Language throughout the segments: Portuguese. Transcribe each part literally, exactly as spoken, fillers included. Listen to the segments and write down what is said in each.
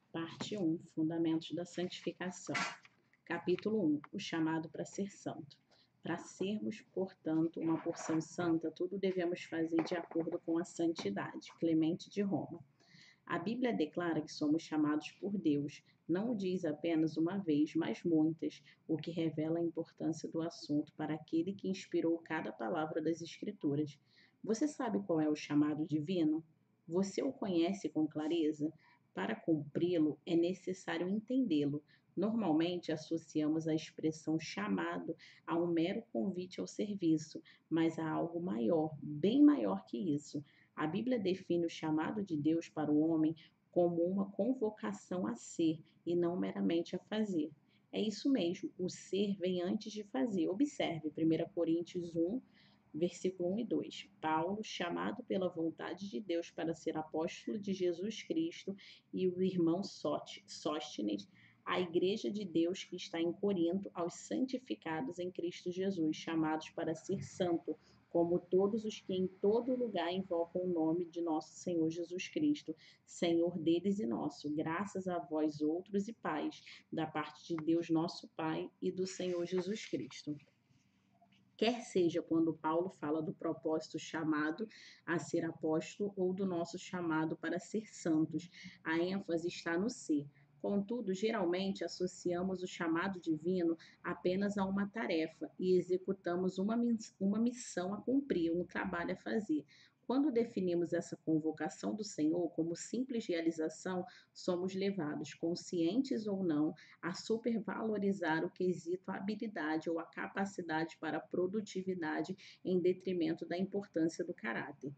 Parte um, Fundamentos da Santificação. Capítulo um, O chamado para ser santo. Para sermos, portanto, uma porção santa, tudo devemos fazer de acordo com a santidade. Clemente de Roma. A Bíblia declara que somos chamados por Deus. Não o diz apenas uma vez, mas muitas, o que revela a importância do assunto para aquele que inspirou cada palavra das Escrituras. Você sabe qual é o chamado divino? Você o conhece com clareza? Para cumpri-lo, é necessário entendê-lo. Normalmente associamos a expressão chamado a um mero convite ao serviço, mas há algo maior, bem maior que isso. A Bíblia define o chamado de Deus para o homem como uma convocação a ser e não meramente a fazer. É isso mesmo, o ser vem antes de fazer. Observe, primeira Coríntios um, versículo um e dois. Paulo, chamado pela vontade de Deus para ser apóstolo de Jesus Cristo, e o irmão Sóstenes, a igreja de Deus que está em Corinto, aos santificados em Cristo Jesus, chamados para ser santo, como todos os que em todo lugar invocam o nome de nosso Senhor Jesus Cristo, Senhor deles e nosso, graças a vós outros e pais, da parte de Deus nosso Pai e do Senhor Jesus Cristo. Quer seja quando Paulo fala do propósito chamado a ser apóstolo ou do nosso chamado para ser santos, a ênfase está no ser. Contudo, geralmente associamos o chamado divino apenas a uma tarefa e executamos uma, uma missão a cumprir, um trabalho a fazer. Quando definimos essa convocação do Senhor como simples realização, somos levados, conscientes ou não, a supervalorizar o quesito habilidade ou a capacidade para a produtividade em detrimento da importância do caráter.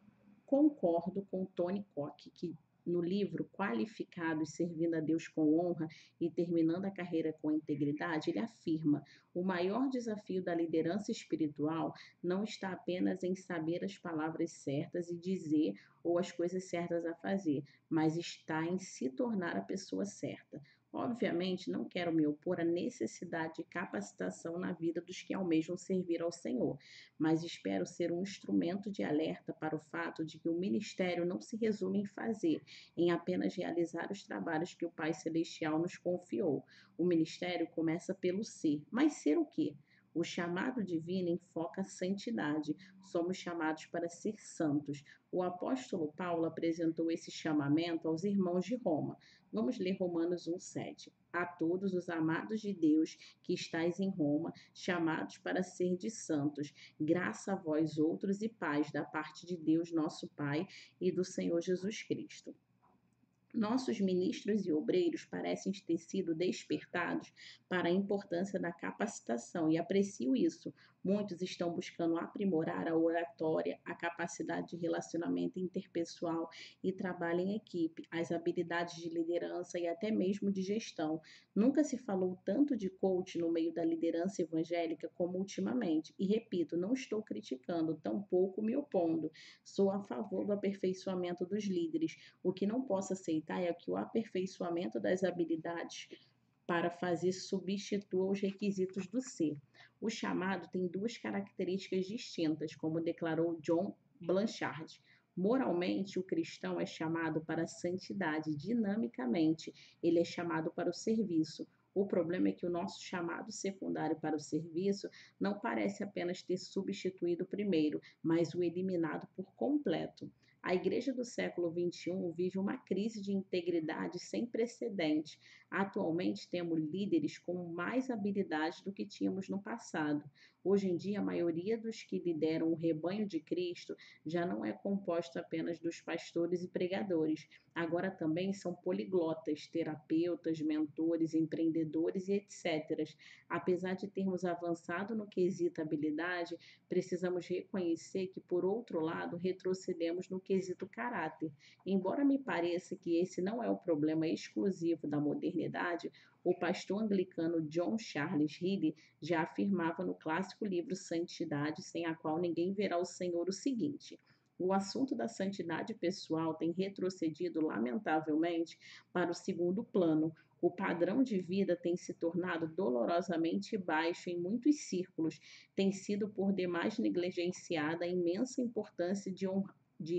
Concordo com Tony Koch, que no livro Qualificados Servindo a Deus com Honra e Terminando a Carreira com Integridade, ele afirma: o maior desafio da liderança espiritual não está apenas em saber as palavras certas e dizer ou as coisas certas a fazer, mas está em se tornar a pessoa certa. Obviamente, não quero me opor à necessidade de capacitação na vida dos que almejam servir ao Senhor, mas espero ser um instrumento de alerta para o fato de que o ministério não se resume em fazer, em apenas realizar os trabalhos que o Pai Celestial nos confiou. O ministério começa pelo ser. Mas ser o quê? O chamado divino enfoca a santidade. Somos chamados para ser santos. O apóstolo Paulo apresentou esse chamamento aos irmãos de Roma. Vamos ler Romanos um, sete. A todos os amados de Deus que estáis em Roma, chamados para ser de santos, graça a vós outros e paz da parte de Deus nosso Pai e do Senhor Jesus Cristo. Nossos ministros e obreiros parecem ter sido despertados para a importância da capacitação e aprecio isso. Muitos estão buscando aprimorar a oratória, a capacidade de relacionamento interpessoal e trabalho em equipe, as habilidades de liderança e até mesmo de gestão. Nunca se falou tanto de coach no meio da liderança evangélica como ultimamente. E repito, não estou criticando, tampouco me opondo. Sou a favor do aperfeiçoamento dos líderes. O que não posso aceitar é que o aperfeiçoamento das habilidades para fazer substitua os requisitos do ser. O chamado tem duas características distintas, como declarou John Blanchard. Moralmente, o cristão é chamado para a santidade, dinamicamente, ele é chamado para o serviço. O problema é que o nosso chamado secundário para o serviço não parece apenas ter substituído o primeiro, mas o eliminado por completo. A igreja do século vinte e um vive uma crise de integridade sem precedente. Atualmente temos líderes com mais habilidade do que tínhamos no passado. Hoje em dia, a maioria dos que lideram o rebanho de Cristo já não é composta apenas dos pastores e pregadores. Agora também são poliglotas, terapeutas, mentores, empreendedores e etcétera. Apesar de termos avançado no quesito habilidade, precisamos reconhecer que, por outro lado, retrocedemos no quesito caráter. Embora me pareça que esse não é o problema exclusivo da modernidade, o pastor anglicano John Charles Healy já afirmava no clássico livro Santidade, sem a qual ninguém verá o Senhor, o seguinte: o assunto da santidade pessoal tem retrocedido, lamentavelmente, para o segundo plano. O padrão de vida tem se tornado dolorosamente baixo em muitos círculos. Tem sido por demais negligenciada a imensa importância de, honra, de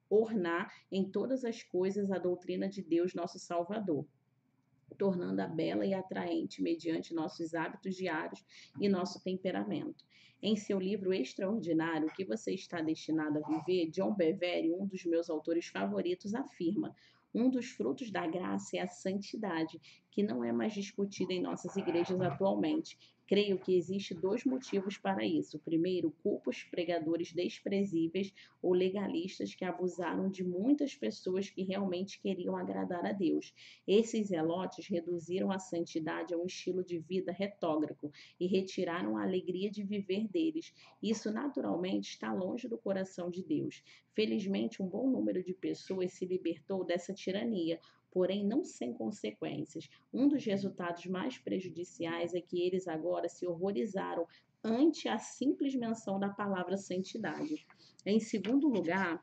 ornar em todas as coisas a doutrina de Deus, nosso Salvador, tornando-a bela e atraente mediante nossos hábitos diários e nosso temperamento. Em seu livro extraordinário, O que você está destinado a viver, John Bevere, um dos meus autores favoritos, afirma: um dos frutos da graça é a santidade, que não é mais discutida em nossas igrejas atualmente. Creio que existe dois motivos para isso. Primeiro, culpa os pregadores desprezíveis ou legalistas que abusaram de muitas pessoas que realmente queriam agradar a Deus. Esses zelotes reduziram a santidade a um estilo de vida retógrafo e retiraram a alegria de viver deles. Isso naturalmente está longe do coração de Deus. Felizmente, um bom número de pessoas se libertou dessa tirania, porém não sem consequências. Um dos resultados mais prejudiciais é que eles agora se horrorizaram ante a simples menção da palavra santidade. Em segundo lugar,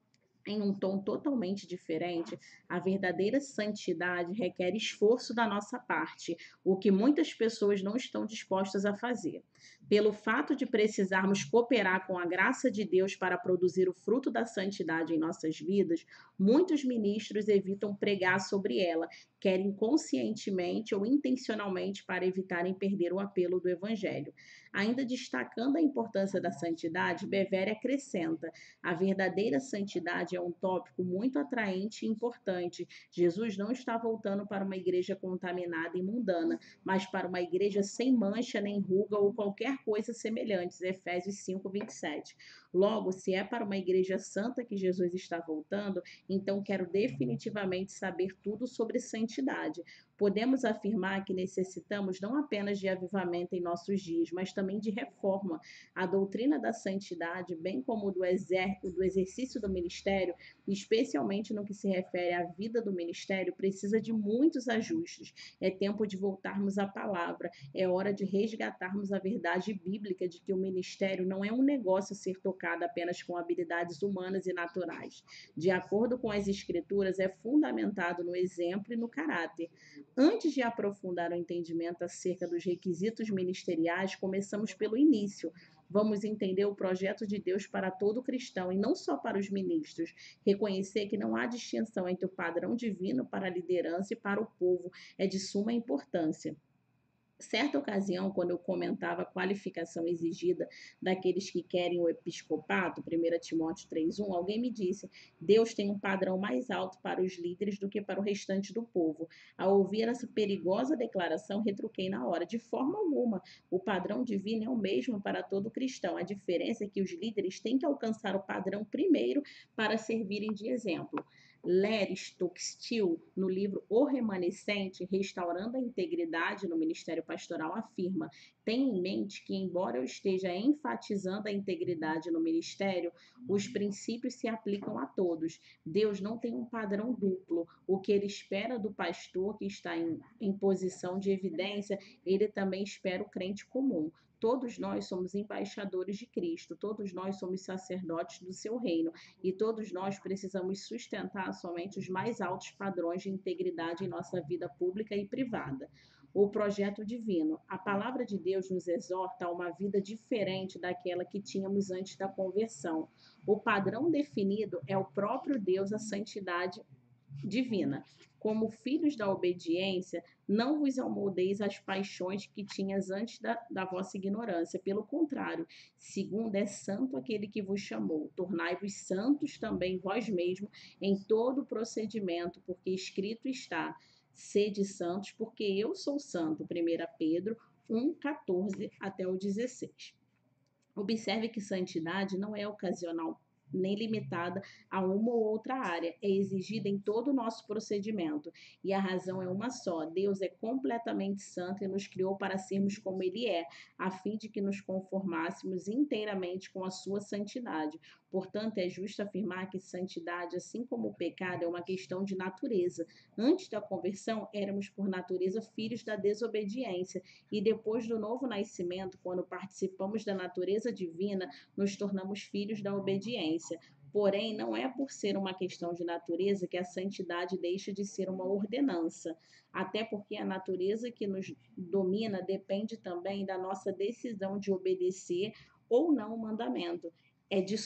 em um tom totalmente diferente, a verdadeira santidade requer esforço da nossa parte, o que muitas pessoas não estão dispostas a fazer. Pelo fato de precisarmos cooperar com a graça de Deus para produzir o fruto da santidade em nossas vidas, muitos ministros evitam pregar sobre ela, quer inconscientemente ou intencionalmente, para evitarem perder o apelo do Evangelho. Ainda destacando a importância da santidade, Bevere acrescenta: a verdadeira santidade é um tópico muito atraente e importante. Jesus não está voltando para uma igreja contaminada e mundana, mas para uma igreja sem mancha nem ruga ou qualquer coisa semelhante. Efésios cinco, vinte e sete. Logo, se é para uma igreja santa que Jesus está voltando, então quero definitivamente saber tudo sobre santidade. Podemos afirmar que necessitamos não apenas de avivamento em nossos dias, mas também de reforma. A doutrina da santidade, bem como do, exer do exercício do ministério, especialmente no que se refere à vida do ministério, precisa de muitos ajustes. É tempo de voltarmos à palavra, é hora de resgatarmos a verdade bíblica de que o ministério não é um negócio a ser tocado apenas com habilidades humanas e naturais. De acordo com as escrituras, é fundamentado no exemplo e no caráter. Antes de aprofundar o entendimento acerca dos requisitos ministeriais, começamos pelo início. Vamos entender o projeto de Deus para todo cristão e não só para os ministros. Reconhecer que não há distinção entre o padrão divino para a liderança e para o povo é de suma importância. Certa ocasião, quando eu comentava a qualificação exigida daqueles que querem o episcopato, primeira Timóteo três, um, alguém me disse: Deus tem um padrão mais alto para os líderes do que para o restante do povo. Ao ouvir essa perigosa declaração, retruquei na hora: de forma alguma, o padrão divino é o mesmo para todo cristão. A diferença é que os líderes têm que alcançar o padrão primeiro para servirem de exemplo. Larry Stockstill, no livro O Remanescente, Restaurando a Integridade no Ministério Pastoral, afirma: tenha em mente que, embora eu esteja enfatizando a integridade no ministério, os princípios se aplicam a todos. Deus não tem um padrão duplo. O que ele espera do pastor que está em, em posição de evidência, ele também espera o crente comum. Todos nós somos embaixadores de Cristo, todos nós somos sacerdotes do seu reino, e todos nós precisamos sustentar somente os mais altos padrões de integridade em nossa vida pública e privada. O projeto divino. A palavra de Deus nos exorta a uma vida diferente daquela que tínhamos antes da conversão. O padrão definido é o próprio Deus, a santidade divina. Como filhos da obediência, não vos amoldeis às paixões que tinhas antes da, da vossa ignorância. Pelo contrário, segundo é santo aquele que vos chamou. Tornai-vos santos também vós mesmos em todo o procedimento, porque escrito está: sede santos, porque eu sou santo. primeira Pedro um, quatorze até o dezesseis. Observe que santidade não é ocasional nem limitada a uma ou outra área, é exigida em todo o nosso procedimento. E a razão é uma só: Deus é completamente santo e nos criou para sermos como Ele é, a fim de que nos conformássemos inteiramente com a sua santidade. Portanto, é justo afirmar que santidade, assim como o pecado, é uma questão de natureza. Antes da conversão, éramos por natureza filhos da desobediência, e depois do novo nascimento, quando participamos da natureza divina, nos tornamos filhos da obediência. Porém, não é por ser uma questão de natureza que a santidade deixa de ser uma ordenança, até porque a natureza que nos domina depende também da nossa decisão de obedecer ou não o mandamento. É de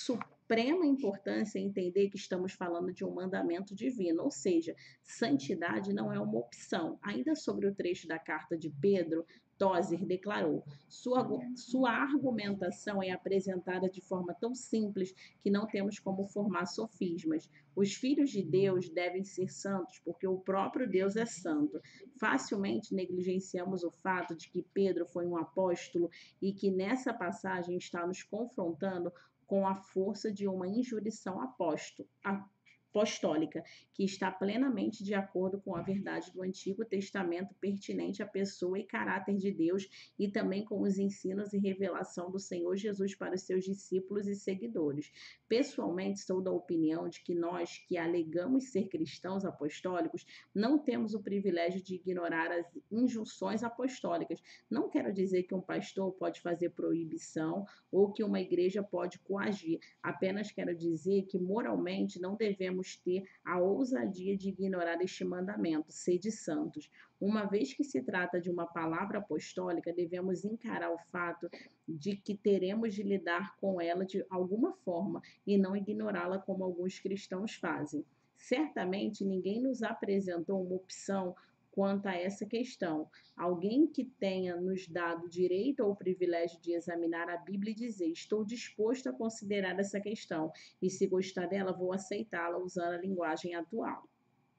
suprema importância entender que estamos falando de um mandamento divino, ou seja, santidade não é uma opção. Ainda sobre o trecho da carta de Pedro, Tozer declarou: sua, sua argumentação é apresentada de forma tão simples que não temos como formar sofismas. Os filhos de Deus devem ser santos porque o próprio Deus é santo. Facilmente negligenciamos o fato de que Pedro foi um apóstolo e que nessa passagem está nos confrontando com a força de uma injurição apóstolo, apostólica, que está plenamente de acordo com a verdade do Antigo Testamento pertinente à pessoa e caráter de Deus e também com os ensinos e revelação do Senhor Jesus para os seus discípulos e seguidores. Pessoalmente, sou da opinião de que nós, que alegamos ser cristãos apostólicos, não temos o privilégio de ignorar as injunções apostólicas. Não quero dizer que um pastor pode fazer proibição ou que uma igreja pode coagir. Apenas quero dizer que moralmente não devemos ter a ousadia de ignorar este mandamento, sede santos. Uma vez que se trata de uma palavra apostólica, devemos encarar o fato de que teremos de lidar com ela de alguma forma e não ignorá-la como alguns cristãos fazem. Certamente ninguém nos apresentou uma opção quanto a essa questão. Alguém que tenha nos dado o direito ou o privilégio de examinar a Bíblia e dizer: estou disposto a considerar essa questão e, se gostar dela, vou aceitá-la usando a linguagem atual.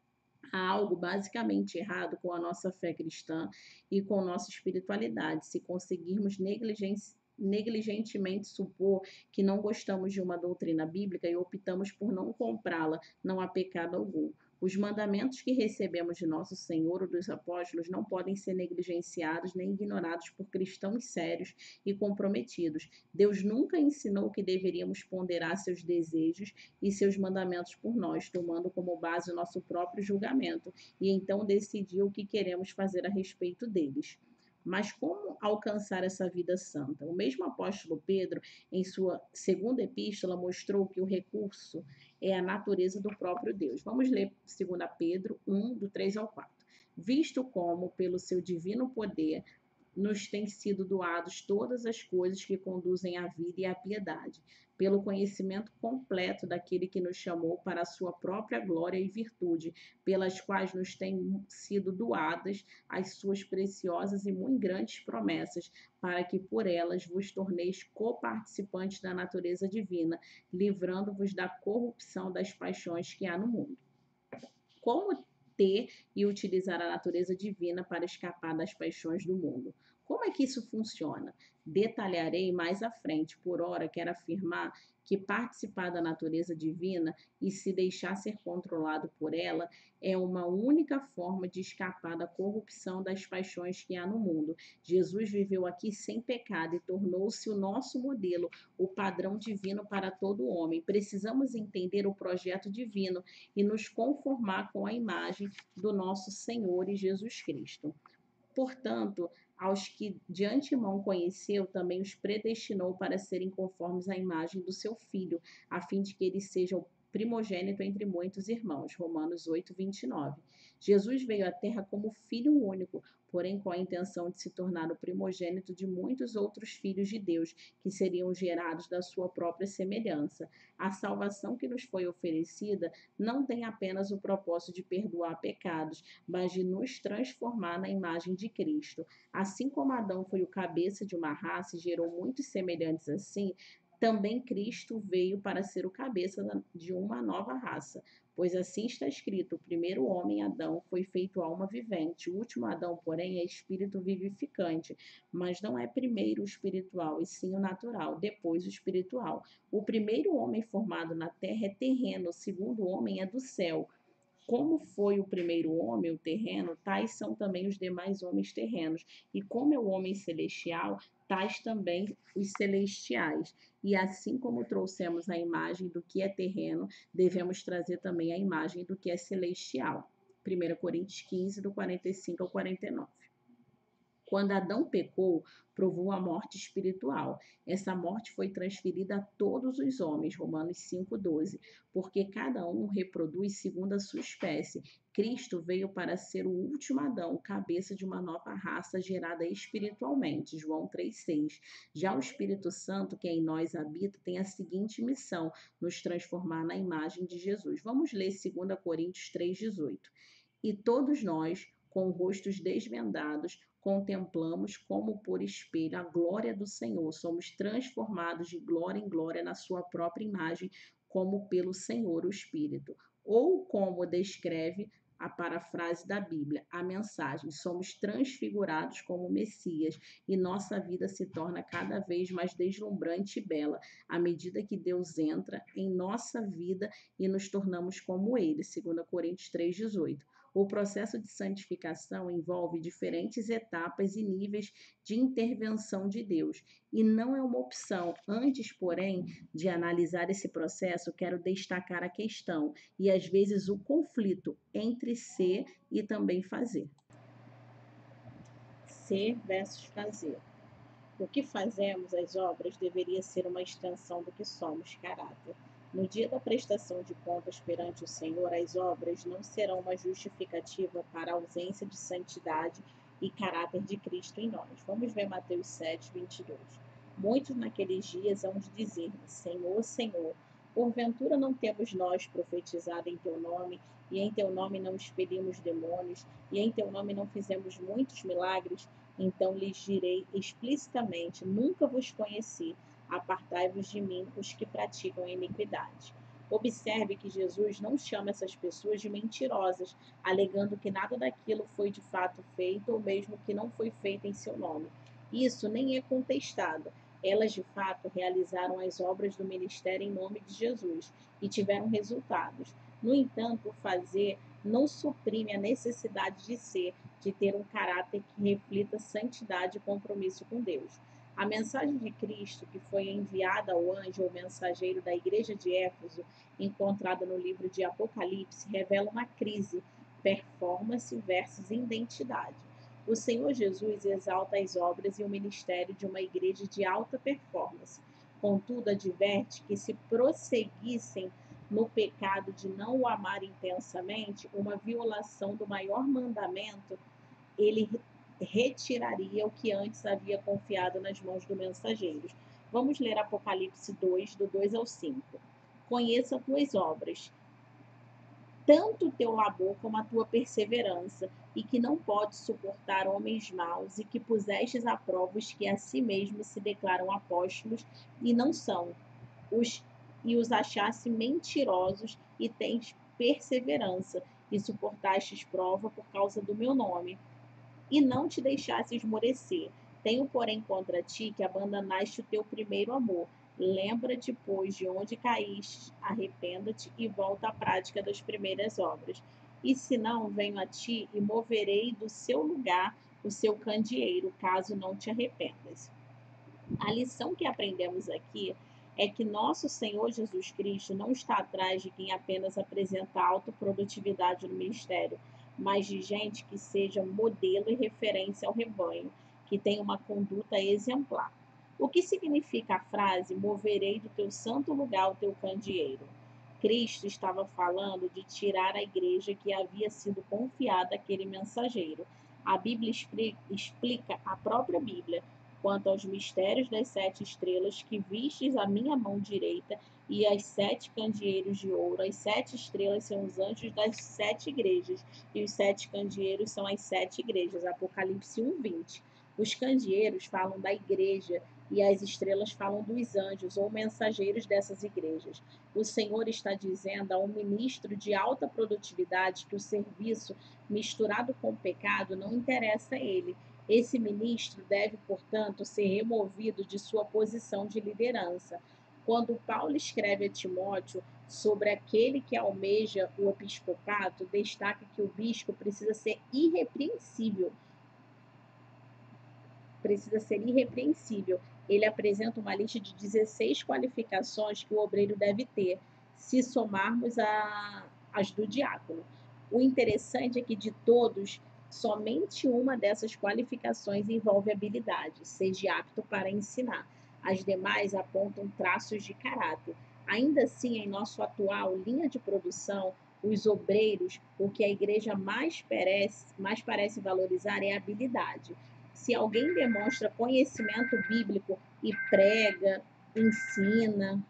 Há algo basicamente errado com a nossa fé cristã e com nossa espiritualidade, se conseguirmos negligentemente supor que não gostamos de uma doutrina bíblica e optamos por não comprá-la. Não há pecado algum. Os mandamentos que recebemos de nosso Senhor ou dos apóstolos não podem ser negligenciados nem ignorados por cristãos sérios e comprometidos. Deus nunca ensinou que deveríamos ponderar seus desejos e seus mandamentos por nós, tomando como base o nosso próprio julgamento, e então decidir o que queremos fazer a respeito deles. Mas como alcançar essa vida santa? O mesmo apóstolo Pedro, em sua segunda epístola, mostrou que o recurso é a natureza do próprio Deus. Vamos ler segunda Pedro um, do três ao quatro. Visto como, pelo seu divino poder, nos têm sido doados todas as coisas que conduzem à vida e à piedade, pelo conhecimento completo daquele que nos chamou para a sua própria glória e virtude, pelas quais nos têm sido doadas as suas preciosas e muito grandes promessas, para que por elas vos torneis coparticipantes da natureza divina, livrando-vos da corrupção das paixões que há no mundo. Como ter e utilizar a natureza divina para escapar das paixões do mundo? Como é que isso funciona? Detalharei mais à frente. Por ora, quero afirmar que participar da natureza divina e se deixar ser controlado por ela é uma única forma de escapar da corrupção das paixões que há no mundo. Jesus viveu aqui sem pecado e tornou-se o nosso modelo, o padrão divino para todo homem. Precisamos entender o projeto divino e nos conformar com a imagem do nosso Senhor e Jesus Cristo. Portanto, aos que de antemão conheceu, também os predestinou para serem conformes à imagem do seu Filho, a fim de que ele seja o primogênito entre muitos irmãos. Romanos oito, vinte e nove. Jesus veio à Terra como Filho único, porém com a intenção de se tornar o primogênito de muitos outros filhos de Deus, que seriam gerados da sua própria semelhança. A salvação que nos foi oferecida não tem apenas o propósito de perdoar pecados, mas de nos transformar na imagem de Cristo. Assim como Adão foi o cabeça de uma raça e gerou muitos semelhantes assim, também Cristo veio para ser o cabeça de uma nova raça. Pois assim está escrito: o primeiro homem, Adão, foi feito alma vivente. O último Adão, porém, é espírito vivificante. Mas não é primeiro o espiritual, e sim o natural, depois o espiritual. O primeiro homem formado na terra é terreno, o segundo homem é do céu. Como foi o primeiro homem, o terreno, tais são também os demais homens terrenos. E como é o homem celestial, tais também os celestiais. E assim como trouxemos a imagem do que é terreno, devemos trazer também a imagem do que é celestial. primeira Coríntios quinze, do quarenta e cinco ao quarenta e nove. Quando Adão pecou, provou a morte espiritual. Essa morte foi transferida a todos os homens, Romanos cinco, doze, porque cada um reproduz segundo a sua espécie. Cristo veio para ser o último Adão, cabeça de uma nova raça gerada espiritualmente, João três, seis. Já o Espírito Santo, que em nós habita, tem a seguinte missão: nos transformar na imagem de Jesus. Vamos ler dois Coríntios três, dezoito. E todos nós, com rostos desvendados, contemplamos como por espelho a glória do Senhor. Somos transformados de glória em glória na sua própria imagem, como pelo Senhor o Espírito. Ou como descreve a parafrase da Bíblia, a mensagem: somos transfigurados como Messias e nossa vida se torna cada vez mais deslumbrante e bela à medida que Deus entra em nossa vida e nos tornamos como Ele, dois Coríntios três, dezoito. O processo de santificação envolve diferentes etapas e níveis de intervenção de Deus, e não é uma opção. Antes, porém, de analisar esse processo, quero destacar a questão e, às vezes, o conflito entre ser e também fazer. Ser versus fazer. O que fazemos, as obras, deveria ser uma extensão do que somos, caráter. No dia da prestação de contas perante o Senhor, as obras não serão uma justificativa para a ausência de santidade e caráter de Cristo em nós. Vamos ver Mateus sete, vinte e dois. Muitos naqueles dias hão de dizer: Senhor, Senhor, porventura não temos nós profetizado em teu nome, e em teu nome não expelimos demônios, e em teu nome não fizemos muitos milagres? Então lhes direi explicitamente: nunca vos conheci. Apartai-vos de mim, os que praticam a iniquidade. Observe que Jesus não chama essas pessoas de mentirosas, alegando que nada daquilo foi de fato feito ou mesmo que não foi feito em seu nome. Isso nem é contestado. Elas, de fato, realizaram as obras do ministério em nome de Jesus e tiveram resultados. No entanto, o fazer não suprime a necessidade de ser, de ter um caráter que reflita santidade e compromisso com Deus. A mensagem de Cristo, que foi enviada ao anjo ou mensageiro da igreja de Éfeso, encontrada no livro de Apocalipse, revela uma crise, performance versus identidade. O Senhor Jesus exalta as obras e o ministério de uma igreja de alta performance. Contudo, adverte que se prosseguissem no pecado de não o amar intensamente, uma violação do maior mandamento, ele retiraria o que antes havia confiado nas mãos do mensageiro. Vamos ler Apocalipse dois, do dois ao cinco. Conheça tuas obras, tanto o teu labor como a tua perseverança, e que não podes suportar homens maus, e que pusestes à prova os que a si mesmos se declaram apóstolos e não são, os, e os achaste mentirosos, e tens perseverança, e suportastes prova por causa do meu nome, e não te deixasse esmorecer. Tenho, porém, contra ti que abandonaste o teu primeiro amor. Lembra-te, pois, de onde caíste, arrependa-te e volta à prática das primeiras obras. E se não, venho a ti e moverei do seu lugar o seu candeeiro, caso não te arrependas. A lição que aprendemos aqui é que nosso Senhor Jesus Cristo não está atrás de quem apenas apresenta autoprodutividade no ministério, mas de gente que seja modelo e referência ao rebanho, que tenha uma conduta exemplar. O que significa a frase: moverei do teu santo lugar o teu candeeiro? Cristo estava falando de tirar a igreja que havia sido confiada àquele mensageiro. A Bíblia explica, a própria Bíblia, quanto aos mistérios das sete estrelas que vistes à minha mão direita e as sete candeeiros de ouro. As sete estrelas são os anjos das sete igrejas e os sete candeeiros são as sete igrejas. Apocalipse um, vinte. Os candeeiros falam da igreja e as estrelas falam dos anjos ou mensageiros dessas igrejas. O Senhor está dizendo a um ministro de alta produtividade que o serviço misturado com o pecado não interessa a ele. Esse ministro deve, portanto, ser removido de sua posição de liderança. Quando Paulo escreve a Timóteo sobre aquele que almeja o episcopato, destaca que o bispo precisa ser irrepreensível. Precisa ser irrepreensível. Ele apresenta uma lista de dezesseis qualificações que o obreiro deve ter, se somarmos a, as do diácono. O interessante é que de todos Somente uma dessas qualificações envolve habilidade, seja apto para ensinar. As demais apontam traços de caráter. Ainda assim, em nossa atual linha de produção, os obreiros, o que a igreja mais parece, mais parece valorizar é a habilidade. Se alguém demonstra conhecimento bíblico e prega, ensina,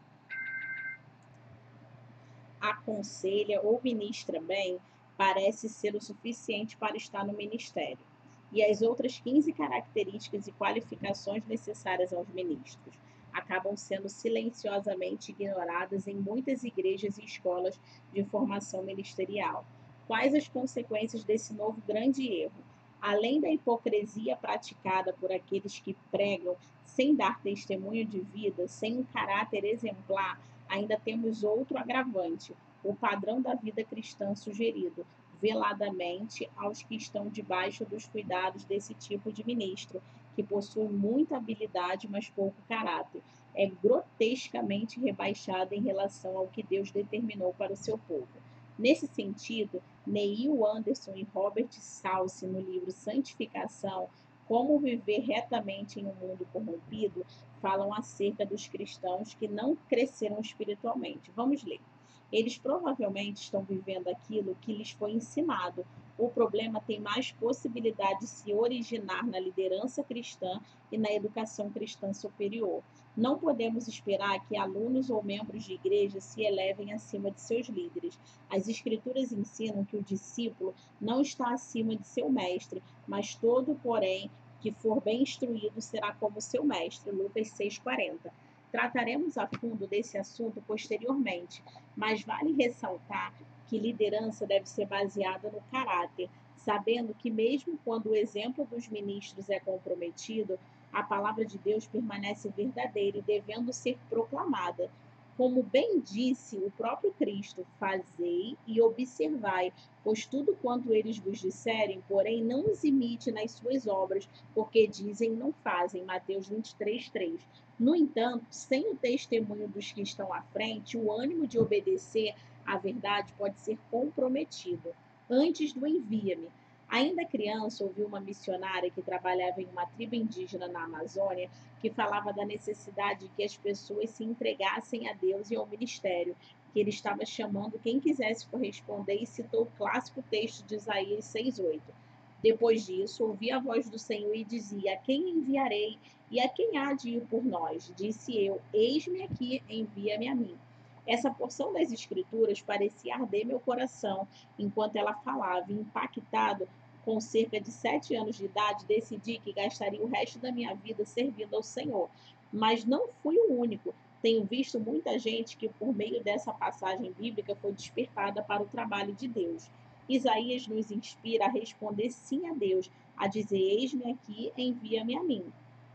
aconselha ou ministra bem, parece ser o suficiente para estar no ministério. E as outras quinze características e qualificações necessárias aos ministros acabam sendo silenciosamente ignoradas em muitas igrejas e escolas de formação ministerial. Quais as consequências desse novo grande erro? Além da hipocrisia praticada por aqueles que pregam sem dar testemunho de vida, sem um caráter exemplar, ainda temos outro agravante: o padrão da vida cristã sugerido veladamente aos que estão debaixo dos cuidados desse tipo de ministro, que possui muita habilidade, mas pouco caráter. É grotescamente rebaixado em relação ao que Deus determinou para o seu povo. Nesse sentido, Neil Anderson e Robert Salce, no livro Santificação, Como Viver Retamente em um Mundo Corrompido, falam acerca dos cristãos que não cresceram espiritualmente. Vamos ler. Eles provavelmente estão vivendo aquilo que lhes foi ensinado. O problema tem mais possibilidade de se originar na liderança cristã e na educação cristã superior. Não podemos esperar que alunos ou membros de igreja se elevem acima de seus líderes. As escrituras ensinam que o discípulo não está acima de seu mestre, mas todo, porém, que for bem instruído será como seu mestre. Lucas seis, quarenta. Trataremos a fundo desse assunto posteriormente, mas vale ressaltar que liderança deve ser baseada no caráter, sabendo que mesmo quando o exemplo dos ministros é comprometido, a palavra de Deus permanece verdadeira e devendo ser proclamada. Como bem disse o próprio Cristo, fazei e observai, pois tudo quanto eles vos disserem, porém não os imite nas suas obras, porque dizem e não fazem. Mateus vinte e três, três. No entanto, sem o testemunho dos que estão à frente, o ânimo de obedecer à verdade pode ser comprometido. Antes do envia-me. Ainda criança, ouvi uma missionária que trabalhava em uma tribo indígena na Amazônia, que falava da necessidade de que as pessoas se entregassem a Deus e ao ministério, que ele estava chamando quem quisesse corresponder, e citou o clássico texto de Isaías seis, oito. Depois disso, ouvi a voz do Senhor e dizia: a quem enviarei e a quem há de ir por nós? Disse eu: eis-me aqui, envia-me a mim. Essa porção das Escrituras parecia arder meu coração enquanto ela falava, e impactado, com cerca de sete anos de idade, decidi que gastaria o resto da minha vida servindo ao Senhor. Mas não fui o único. Tenho visto muita gente que, por meio dessa passagem bíblica, foi despertada para o trabalho de Deus. Isaías nos inspira a responder sim a Deus, a dizer: eis-me aqui, envia-me a mim.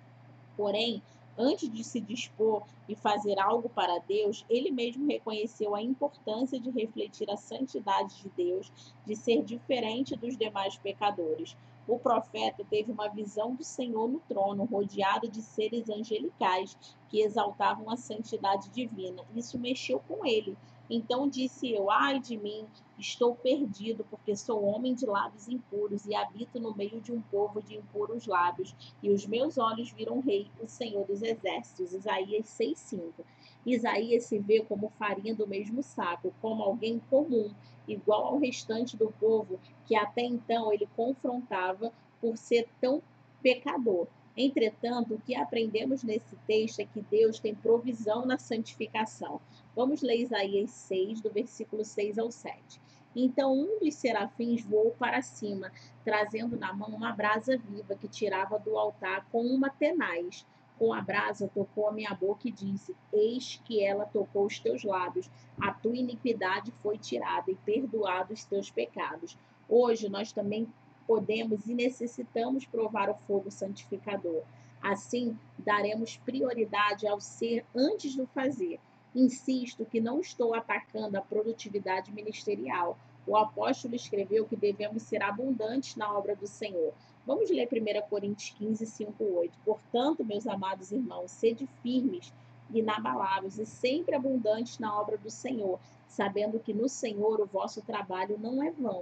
Porém, antes de se dispor e fazer algo para Deus, ele mesmo reconheceu a importância de refletir a santidade de Deus, de ser diferente dos demais pecadores. O profeta teve uma visão do Senhor no trono, rodeado de seres angelicais que exaltavam a santidade divina. Isso mexeu com ele. Então disse eu: ai de mim, estou perdido, porque sou homem de lábios impuros e habito no meio de um povo de impuros lábios. E os meus olhos viram o Rei, o Senhor dos Exércitos. Isaías seis, cinco. Isaías se vê como farinha do mesmo saco, como alguém comum, igual ao restante do povo que até então ele confrontava por ser tão pecador. Entretanto, o que aprendemos nesse texto é que Deus tem provisão na santificação. Vamos ler Isaías seis, do versículo seis ao sete. Então um dos serafins voou para cima, trazendo na mão uma brasa viva que tirava do altar com uma tenaz. Com a brasa tocou a minha boca e disse: eis que ela tocou os teus lábios. A tua iniquidade foi tirada e perdoados os teus pecados. Hoje nós também podemos e necessitamos provar o fogo santificador. Assim, daremos prioridade ao ser antes do fazer. Insisto que não estou atacando a produtividade ministerial. O apóstolo escreveu que devemos ser abundantes na obra do Senhor. Vamos ler primeira Coríntios quinze, cinco, oito. Portanto, meus amados irmãos, sede firmes, inabaláveis e sempre abundantes na obra do Senhor, sabendo que no Senhor o vosso trabalho não é vão.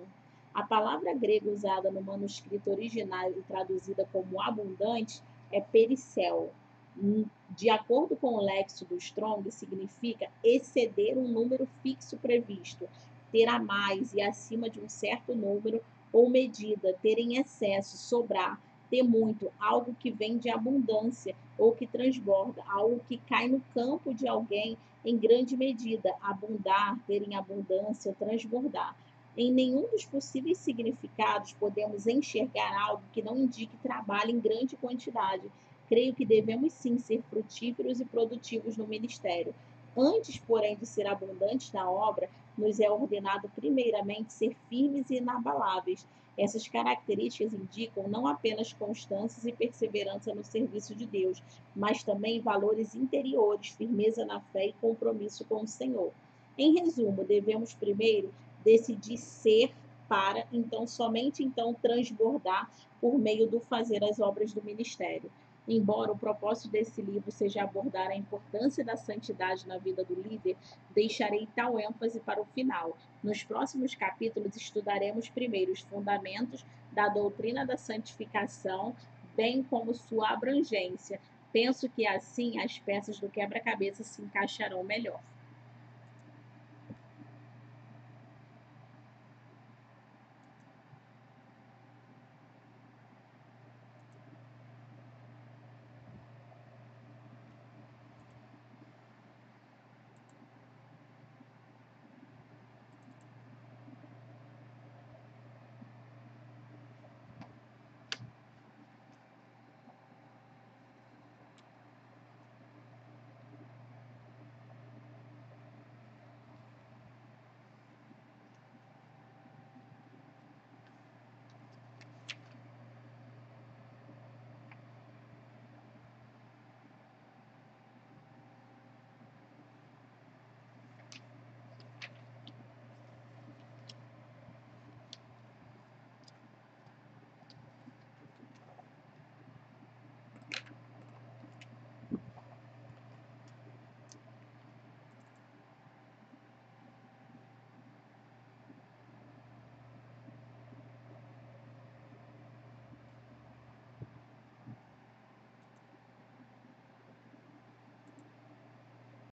A palavra grega usada no manuscrito original e traduzida como abundante é pericel. De acordo com o léxico do Strong, significa exceder um número fixo previsto, ter a mais e acima de um certo número ou medida, ter em excesso, sobrar, ter muito, algo que vem de abundância ou que transborda, algo que cai no campo de alguém em grande medida, abundar, ter em abundância, transbordar. Em nenhum dos possíveis significados podemos enxergar algo que não indique trabalho em grande quantidade. Creio que devemos sim ser frutíferos e produtivos no ministério. Antes, porém, de ser abundantes na obra, nos é ordenado primeiramente ser firmes e inabaláveis. Essas características indicam não apenas constância e perseverança no serviço de Deus, mas também valores interiores, firmeza na fé e compromisso com o Senhor. Em resumo, devemos primeiro decidir ser para, então, somente então transbordar por meio do fazer as obras do ministério. Embora o propósito desse livro seja abordar a importância da santidade na vida do líder, deixarei tal ênfase para o final. Nos próximos capítulos estudaremos primeiro os fundamentos da doutrina da santificação, bem como sua abrangência. Penso que assim as peças do quebra-cabeça se encaixarão melhor.